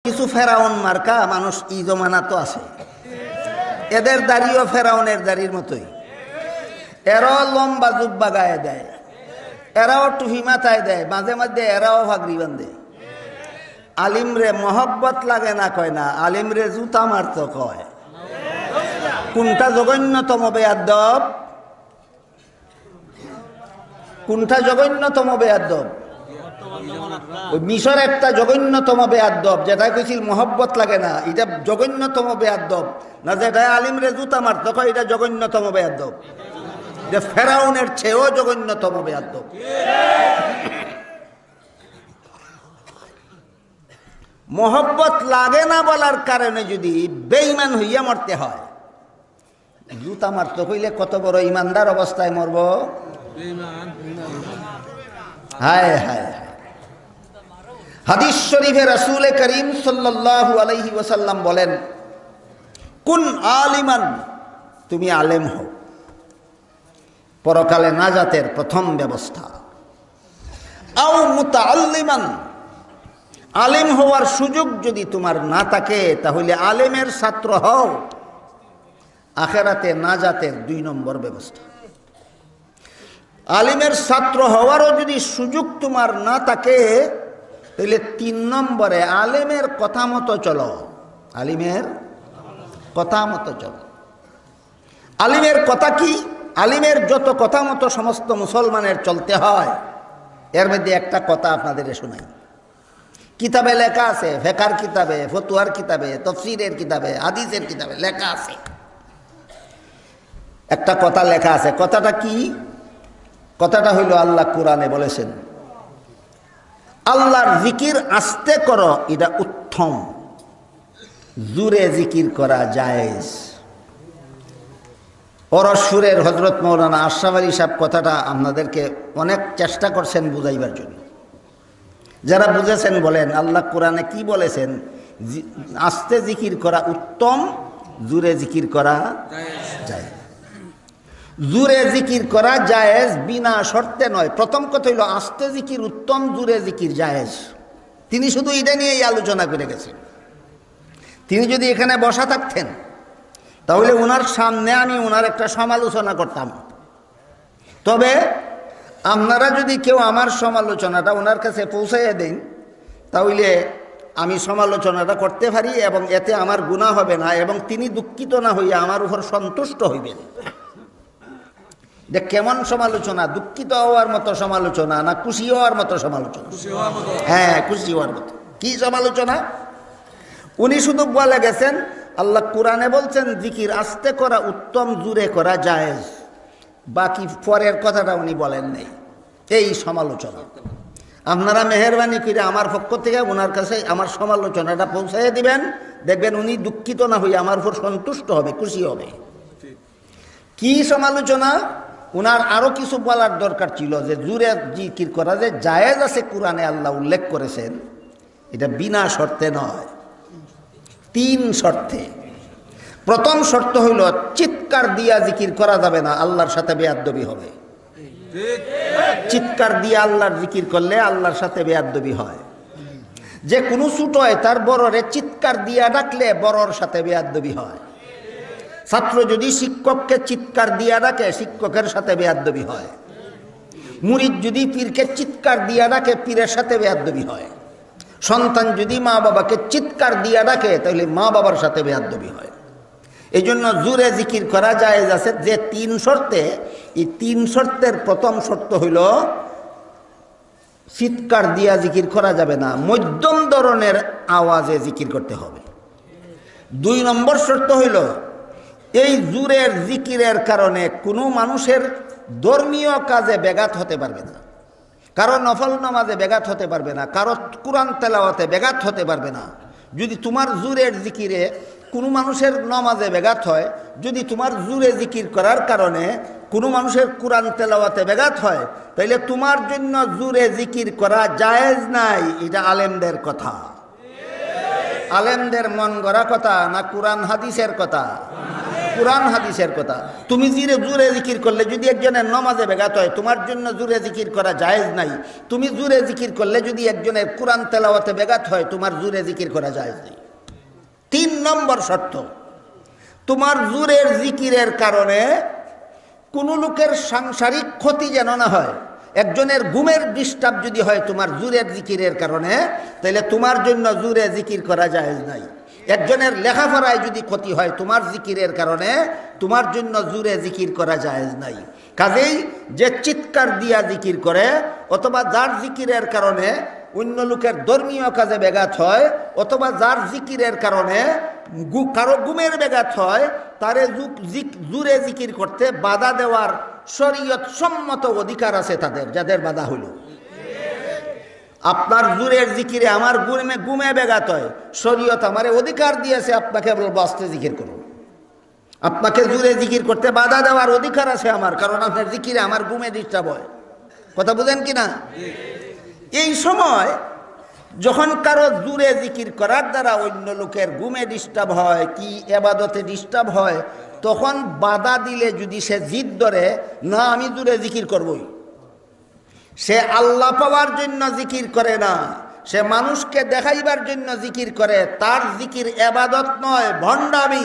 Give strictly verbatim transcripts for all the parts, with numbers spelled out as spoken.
কিছু ফেরাউন মার্কা মানুষ ই জমানা তো আছে, এদের দাড়িও ফেরাউনের দাড়ির মতোই, এরাও লম্বা জুব্বা গায়ে দেয়, এরাও টুপি মাথায় দেয়, মাঝে মাঝে এরাও ভাগরি বান্ধে। আলিমরে মহব্বত লাগে না কয় না, আলিমরে জুতা মারত কয়। কোনটা জঘন্যতম বেয়াদব? কোনটা জঘন্যতম বেয়াদব? ওই মিশর একটা জঘন্যতম বেয়াদব, যেটা কইছিল মহব্বত লাগে না, এটা জঘন্যতম বেয়াদব না। যেটা আলিমরে জুতা মারত কয় এটা জঘন্যতম বেয়াদব, যে ফেরাউনের চেয়েও জঘন্যতম বেয়াদব। মহব্বত লাগে না বলার কারণে যদি বেঈমান হইয়া মরতে হয়, জুতা মারত কইলে কত বড় ইমানদার অবস্থায় মরব। হায় হায় হায়। হাদিস শরীফে রাসূল করিম সাল্লাল্লাহু আলাইহি ওয়াসাল্লাম বলেন, কুন আলিমান, তুমি আলেম হও, পরকালে নাজাতের প্রথম ব্যবস্থা। আও মুতাআল্লিমান, আলেম হওয়ার সুযোগ যদি তোমার না থাকে তাহলে আলেমের ছাত্র হও, আখেরাতে নাজাতের দুই নম্বর ব্যবস্থা। আলিমের ছাত্র হওয়ারও যদি সুযোগ তোমার না থাকে তাহলে তিন নম্বরে আলেমের কথা মতো চলো, আলিমের কথা মতো চলো। আলিমের কথা কি? আলিমের যত কথা মতো সমস্ত মুসলমানের চলতে হয়, এর মধ্যে একটা কথা আপনাদের শোনাই। কিতাবে লেখা আছে, ফেকার কিতাবে, ফতুয়ার কিতাবে, তফসিরের কিতাবে, হাদিসের কিতাবে লেখা আছে, একটা কথা লেখা আছে। কথাটা কি? কথাটা হইল আল্লাহ কোরআনে বলেছেন, আল্লাহর জিকির আস্তে করো, এটা উত্তম, জুরে জিকির করা জায়েজ। পরশুরের হযরত মৌলানা আশরাফ আলী সাহেব কথাটা আপনাদেরকে অনেক চেষ্টা করছেন বুঝাইবার জন্য। যারা বুঝেছেন বলেন আল্লাহ কোরআনে কি বলেছেন? আস্তে জিকির করা উত্তম, জুরে জিকির করা জায়েজ। জুরে জিকির করা জায়েজ বিনা শর্তে নয়। প্রথম কথা হইল আস্তে জিকির উত্তম, জুরে জিকির জায়েজ। তিনি শুধু এটা নিয়েই আলোচনা করে গেছেন। তিনি যদি এখানে বসা থাকতেন তাহলে ওনার সামনে আমি ওনার একটা সমালোচনা করতাম। তবে আপনারা যদি কেউ আমার সমালোচনাটা ওনার কাছে পৌঁছাইয়া দেন তাহলে আমি সমালোচনাটা করতে পারি এবং এতে আমার গুনাহ হবে না, এবং তিনি দুঃখিত না হইয়া আমার উপর সন্তুষ্ট হইবেন। যে কেমন সমালোচনা? দুঃখিত হওয়ার মতো সমালোচনা না খুশি হওয়ার মতো সমালোচনা? হ্যাঁ, খুশি হওয়ার মতো। কি সমালোচনা? উনি শুধু বলে গেছেন আল্লাহ কোরআনে বলছেন জিকির আস্তে করা উত্তম, জুরে করা জায়েজ, বাকি পরের কথাটা উনি বলেন নাই। এই সমালোচনা আপনারা মেহেরবানি করে আমার পক্ষ থেকে ওনার কাছে আমার সমালোচনাটা পৌঁছাইয়া দিবেন, দেখবেন উনি দুঃখিত না হয়ে আমার উপর সন্তুষ্ট হবে, খুশি হবে। কি সমালোচনা? উনার আরো কিছু বলার দরকার ছিল, যে জুরে জিকির করা যে জায়েজ আছে, কোরআনে আল্লাহ উল্লেখ করেছেন, এটা বিনা শর্তে নয়, তিন শর্তে। প্রথম শর্ত হইল চিৎকার দিয়া জিকির করা যাবে না, আল্লাহর সাথে বেয়াদবি হবে। চিৎকার দিয়ে আল্লাহর জিকির করলে আল্লাহর সাথে বেয়াদবি হয়। যে কোনো ছোট হয় তার বড়রে চিৎকার দিয়া ডাকলে বড়র সাথে বেয়াদবি হয়। ছাত্র যদি শিক্ষককে চিৎকার দিয়া ডাকে শিক্ষকের সাথে বেয়াদবি হয়। মুরিদ যদি পীরকে চিৎকার দিয়া ডাকে পীরের সাথে বেয়াদবি হয়। সন্তান যদি মা বাবাকে চিৎকার দিয়া ডাকে তাহলে মা বাবার সাথে বেয়াদবি হয়। এই জন্য জুরে জিকির করা জায়েজ আছে যে তিন শর্তে। এই তিন শর্তের প্রথম শর্ত হইল চিৎকার দিয়া জিকির করা যাবে না, মধ্যম ধরনের আওয়াজে জিকির করতে হবে। দুই নম্বর শর্ত হইল এই জুরের জিকিরের কারণে কোনো মানুষের ধর্মীয় কাজে ব্যাঘাত হতে পারবে না, কারো নফল নামাজে ব্যাঘাত হতে পারবে না, কারো কুরআন তেলাওয়াতে ব্যাঘাত হতে পারবে না। যদি তোমার জুরের জিকিরে কোনো মানুষের নামাজে ব্যাঘাত হয়, যদি তোমার জুরে জিকির করার কারণে কোনো মানুষের কুরআন তেলাওয়াতে ব্যাঘাত হয়, তাইলে তোমার জন্য জুরে জিকির করা জায়েজ নাই। এটা আলেমদের কথা, আলেমদের মন গড়া কথা না কুরআন হাদিসের কথা? কুরআন হাদিসের কথা। তুমি জিরে জুরে জিকির করলে যদি একজনের নামাজে ব্যাঘাত হয়, তোমার জন্য জুরে জিকির করা জায়েজ নাই। তুমি জুরে জিকির করলে যদি একজনের কুরআন তেলাওয়াতে ব্যাঘাত হয়, তোমার জুরে জিকির করা জায়েজ নেই। তিন নম্বর শর্ত, তোমার জুরের জিকিরের কারণে কোনো লোকের সাংসারিক ক্ষতি যেন না হয়। একজনের ঘুমের ডিস্টার্ব যদি হয় তোমার জুরের জিকিরের কারণে, তাহলে তোমার জন্য জুরে জিকির করা জায়েজ নাই। একজনের লেখাপড়ায় যদি ক্ষতি হয় তোমার জিকিরের কারণে, তোমার জন্য জুরে জিকির করা জায়েজ নাই। কাজেই যে চিৎকার দিয়া জিকির করে, অথবা যার জিকিরের কারণে অন্য লোকের ধর্মীয় কাজে ব্যাঘাত হয়, অথবা যার জিকিরের কারণে কারো ঘুমের ব্যাঘাত হয়, তারে জুরে জিকির করতে বাধা দেওয়ার শরীয়ত সম্মত অধিকার আছে তাদের, যাদের বাধা হইল। আপনার জুরের জিকিরে আমার ঘুমে ঘুমে ব্যাঘাত হয়, শরীয়ত আমারে অধিকার দিয়েছে আপনাকে বলবো আস্তে জিকির করুন। আপনাকে জুরে জিকির করতে বাধা দেওয়ার অধিকার আছে আমার, কারণ আপনার জিকিরে আমার ঘুমে ডিস্টার্ব হয়। কথা বুঝেন কিনা? এই সময় যখন কারো জুরে জিকির করার দ্বারা অন্য লোকের ঘুমে ডিস্টার্ব হয়, কি এবাদতে ডিস্টার্ব হয়, তখন বাধা দিলে যদি সে জিদ ধরে, না আমি জুরে জিকির করবই, সে আল্লাহ পাওয়ার জন্য জিকির করে না, সে মানুষকে দেখাইবার জন্য জিকির করে, তার জিকির এবাদত নয়, ভণ্ডামি।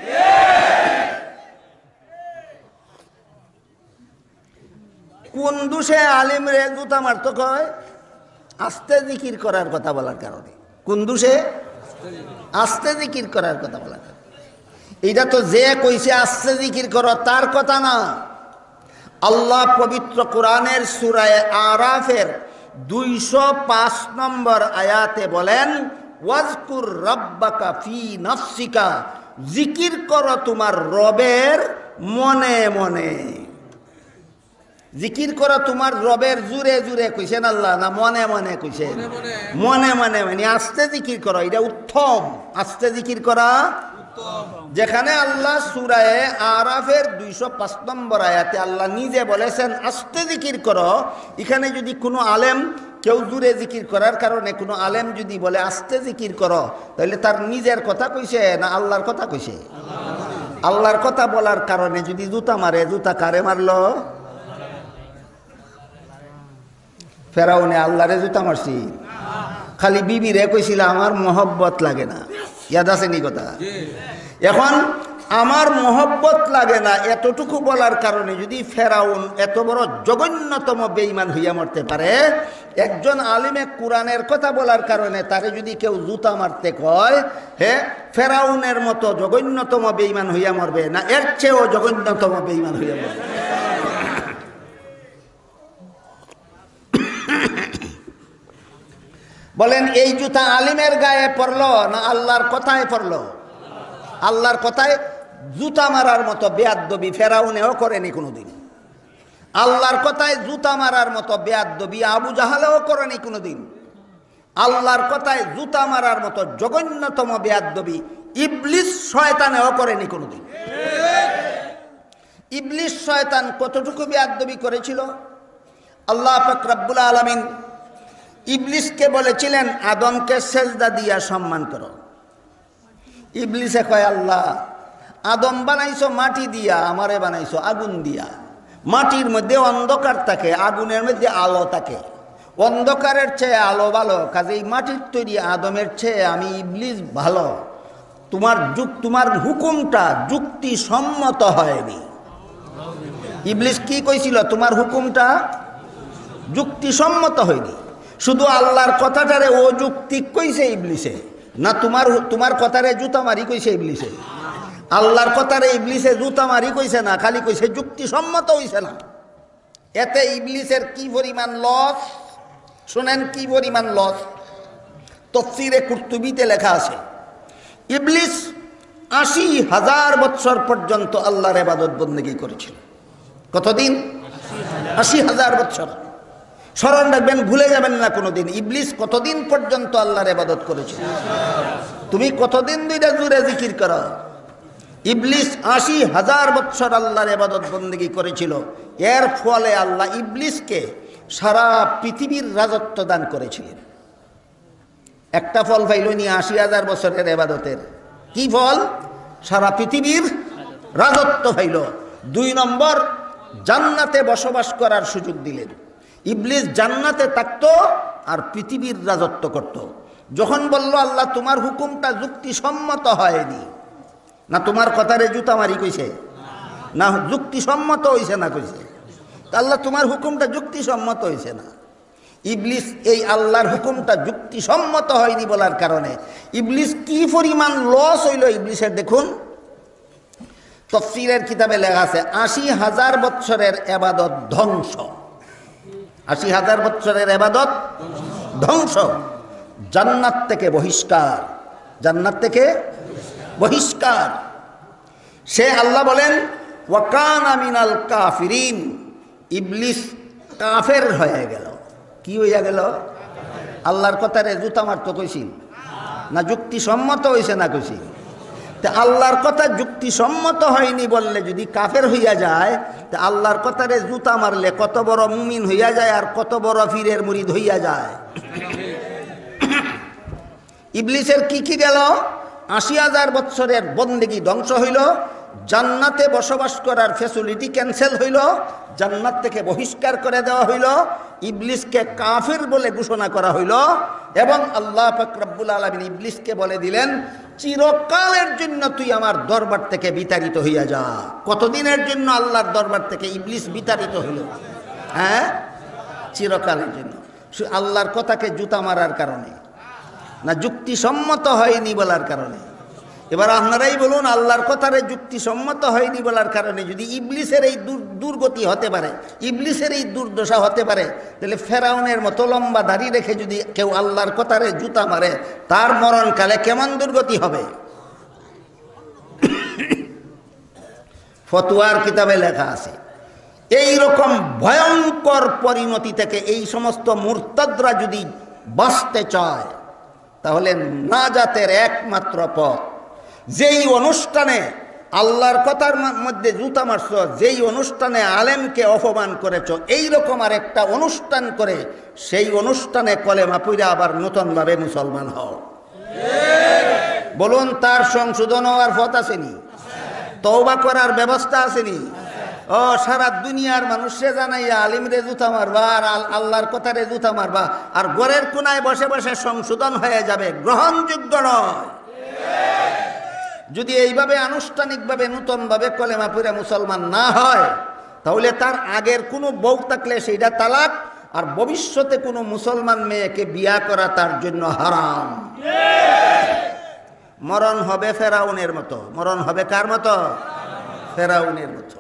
কোন দোষে আলিম রে জুতা মারত কয়? আস্তে জিকির করার কথা বলার কারণে। কোন দোষে? আস্তে জিকির করার কথা বলার কারণে। এইটা তো যে কইছে আস্তে জিকির করো তার কথা না। আল্লাহ পবিত্র কোরআনের সূরা আরাফের দুইশো পাঁচ নম্বর আয়াতে বলেন, ওয়াজকুর রাব্বাকা ফি নাফসিকা, জিকির করো তোমার রবের মনে মনে। জিকির করো তোমার রবের জুরে জুরে কইছেন আল্লাহ, না মনে মনে কইছেন? মনে মনে মানে আস্তে জিকির করো, এটা উত্তম। আস্তে জিকির করা যেখানে আল্লাহ সূরা আরাফের দুইশো পাঁচ নম্বর আয়াতে আল্লাহ নিজে বলেছেন আস্তে জিকির করো, এখানে যদি কোনো আলেম কেউ জুরে জিকির করার কারণে কোনো আলেম যদি বলে আস্তে জিকির করো, তাহলে তার নিজের কথা কইছে না আল্লাহর কথা কইছে? আল্লাহর কথা বলার কারণে যদি জুতা মারে, জুতা কারে মারলো? ফেরাউনে আল্লাহরে জুতা মারছি, খালি বিবিরে কইছিল আমার মহব্বত লাগে না। ইয়াদ আছে নি কথা? এখন আমার মহব্বত লাগে না এতটুকু বলার কারণে যদি ফেরাউন এত বড় জঘন্যতম বেঈমান হইয়া মরতে পারে, একজন আলিমে কোরআনের কথা বলার কারণে তারে যদি কেউ জুতা মারতে কয়, হে ফেরাউনের মতো জঘন্যতম বেঈমান হইয়া মরবে না এর চেয়েও জঘন্যতম বেঈমান হইয়া মরবে? বলেন এই জুতা আলিমের গায়ে পড়লো না আল্লাহর কথায় পড়লো? আল্লাহর কথায় জুতা মারার মতো বেয়াদবি ফেরাউনেও করেনি কোনোদিন। আল্লাহর কথায় জুতা মারার মতো বেয়াদবি আবু জাহালেও করেনি কোনোদিন। আল্লাহর কথায় জুতা মারার মতো জঘন্যতম বেয়াদবি ইবলিস শয়তানেও করেনি কোনোদিন। ইবলিস শয়তান কতটুকু বেয়াদবি করেছিল? আল্লাহ পাক রব্বুল আলামিন ইবলিসকে বলেছিলেন আদমকে সেজদা দিয়া সম্মান করো। ইবলিসে কয় আল্লাহ আদম বানাইছো মাটি দিয়া, আমারে বানাইছো আগুন দিয়া। মাটির মধ্যে অন্ধকার থাকে, আগুনের মধ্যে আলো থাকে। অন্ধকারের চেয়ে আলো ভালো, কাজেই মাটির তৈরি আদমের চেয়ে আমি ইবলিস ভালো। তোমার যুগ তোমার হুকুমটা যুক্তি সম্মত হয়নি। ইবলিস কি কইছিল? তোমার হুকুমটা যুক্তি সম্মত হয়নি। শুধু আল্লাহর কথাটারে ও যুক্তি কইছে ইবলিসে, না তোমার তোমার কথারে জুতা মারি কইছে ইবলিসে? আল্লাহর কথারে ইবলিসে জুতা মারি কইছে না, খালি কইছে যুক্তি সম্মত হইছে না। এতে ইবলিসের কি পরিমাণ লস শুনেন, কি পরিমাণ লস। তাফসীরে কুরতুবীতে লেখা আছে ইবলিস আশি হাজার বৎসর পর্যন্ত আল্লাহর ইবাদত বন্দেগী করেছিল। কতদিন? আশি হাজার বৎসর। স্মরণ রাখবেন, ভুলে যাবেন না কোনোদিন। ইবলিস কতদিন পর্যন্ত আল্লাহর ইবাদত করেছিল? তুমি কতদিন দুইটা জুরে জিকির করো? ইবলিস আশি হাজার বৎসর আল্লাহর ইবাদত বন্দেগী করেছিল। এর ফলে আল্লাহ ইবলিসকে সারা পৃথিবীর রাজত্ব দান করেছিলেন। একটা ফল পাইল নি আশি হাজার বছরের ইবাদতের। কি ফল? সারা পৃথিবীর রাজত্ব হইল। দুই নম্বর, জান্নাতে বসবাস করার সুযোগ দিলেন। ইবলিস জান্নাতে থাকতো আর পৃথিবীর রাজত্ব করত। যখন বলল আল্লাহ তোমার হুকুমটা যুক্তিসম্মত হয়নি, না তোমার কথারে জুতা মারি কইছে, না যুক্তিসম্মত হইছে না কইছে, আল্লাহ তোমার হুকুমটা যুক্তিসম্মত হইছে না। ইবলিস এই আল্লাহর হুকুমটা যুক্তিসম্মত হয়নি বলার কারণে ইবলিস কি পরিমাণ লস হইল ইবলিসের দেখুন। তাফসীরের কিতাবে লেখা আছে আশি হাজার বৎসরের ইবাদত ধ্বংস। আশি হাজার বৎসরের ইবাদত ধ্বংস। জান্নাত থেকে বহিষ্কার, জান্নাত থেকে বহিষ্কার। সে আল্লাহ বলেন ওয়াকানা মিনাল কাফিরিন, ইবলিস কাফের হয়ে গেল। কি হইয়া গেল? আল্লাহর কথারে জুতা মারতো কইছিল না যুক্তিসম্মত হইছে না কইছিল? তা আল্লাহর কথা যুক্তিসম্মত হয়নি বললে যদি কাফের হইয়া যায়, তা আল্লাহর কথারে জুতা মারলে কত বড় মুমিন হইয়া যায় আর কত বড় পীরের মুরিদ হইয়া যায়। ইবলিসের কি কি গেল? আশি হাজার বৎসরের বন্দেগী ধ্বংস হইল, জান্নাতে বসবাস করার ফ্যাসিলিটি ক্যান্সেল হইল, জান্নাত থেকে বহিষ্কার করে দেওয়া হইল, ইবলিসকে কাফির বলে ঘোষণা করা হইল, এবং আল্লাহ পাক রব্বুল আলামিন ইবলিসকে বলে দিলেন চিরকালের জন্য তুই আমার দরবার থেকে বিতাড়িত হইয়া যা। কতদিনের জন্য আল্লাহর দরবার থেকে ইবলিস বিতাড়িত হইল? হ্যাঁ, চিরকালের জন্য। আল্লাহর কথাকে জুতা মারার কারণে, না যুক্তিসম্মত হয়নি বলার কারণে। এবার আপনারাই বলুন, আল্লাহর কথারে যুক্তিসম্মত হয়নি বলার কারণে যদি ইবলিসের এই দুর্গতি হতে পারে, ইবলিসের এই দুর্দশা হতে পারে, তাহলে ফেরাউনের মতো লম্বা দাড়ি রেখে যদি কেউ আল্লাহর কথারে জুতা মারে, তার মরণকালে কেমন দুর্গতি হবে? ফতোয়ার কিতাবে লেখা আছে এই রকম ভয়ঙ্কর পরিণতি থেকে এই সমস্ত মুরতাদরা যদি বাঁচতে চায়, তাহলে নাজাতের একমাত্র পথ, যেই অনুষ্ঠানে আল্লাহর কথার মধ্যে জুতা মারছ, যেই অনুষ্ঠানে আলেমকে অপমান করেছ, এই রকম আর একটা অনুষ্ঠান করে সেই অনুষ্ঠানে কলেমা পইরা আবার নতুনভাবে মুসলমান হও। বলুন, তার সংশোধন হওয়ার পথ আসেনি? তওবা করার ব্যবস্থা আসেনি? ও সারা দুনিয়ার মানুষে জানাইয়া আলিমরে জুতা মারবা আর আল্লাহর কথারে জুতা মারবা আর ঘরের কোনায় বসে বসে সংশোধন হয়ে যাবে, গ্রহণযোগ্য নয়। যদি এইভাবে আনুষ্ঠানিকভাবে নূতনভাবে কলেমা পড়ে মুসলমান না হয়, তাহলে তার আগের কোনো বউ থাকলে সেইটা তালাক, আর ভবিষ্যতে কোনো মুসলমান মেয়েকে বিয়া করা তার জন্য হারাম। মরণ হবে ফেরাউনের মতো। মরণ হবে কার মতো? ফেরাউনের মতো।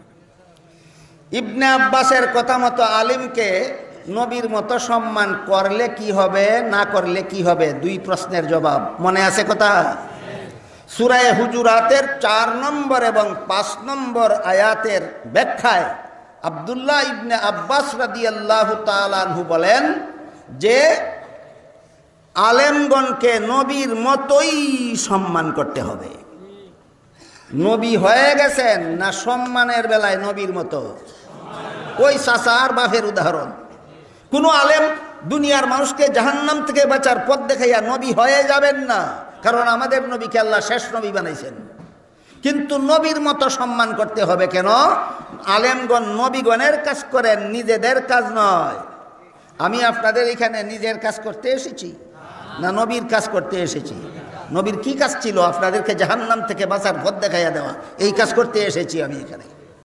ইবনে আব্বাসের কথা মতো আলিমকে নবীর মতো সম্মান করলে কি হবে, না করলে কি হবে? দুই প্রশ্নের জবাব মনে আছে কথা? সূরা হুজুরাতের চার নম্বর এবং পাঁচ নম্বর আয়াতের ব্যাখ্যায় আব্দুল্লাহ ইবনে আব্বাস রাদিয়াল্লাহু তাআলা আনহু বলেন যে আলেমগণকে নবীর মতোই সম্মান করতে হবে। নবী হয়ে গেছেন না সম্মানের বেলায় নবীর মতো? ওই চাচা আর বাপের উদাহরণ। কোনো আলেম দুনিয়ার মানুষকে জাহান্নাম থেকে বাঁচার পথ দেখাইয়া নবী হয়ে যাবেন না, কারণ আমাদের নবীকে আল্লাহ শেষ নবী বানাইছেন। কিন্তু নবীর মতো সম্মান করতে হবে কেন? আলেমগণ নবীগণের কাজ করেন, নিজেদের কাজ নয়। আমি আপনাদের এখানে নিজের কাজ করতে এসেছি না নবীর কাজ করতে এসেছি? নবীর কি কাজ ছিল? আপনাদেরকে জাহান্নাম থেকে বাঁচার পথ দেখাইয়া দেওয়া। এই কাজ করতে এসেছি আমি এখানে।